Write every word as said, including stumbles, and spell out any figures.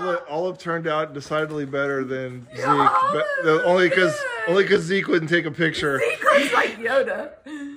Olive, Olive turned out decidedly better than Zeke, but only because only because Zeke wouldn't take a picture. Zeke looks like Yoda.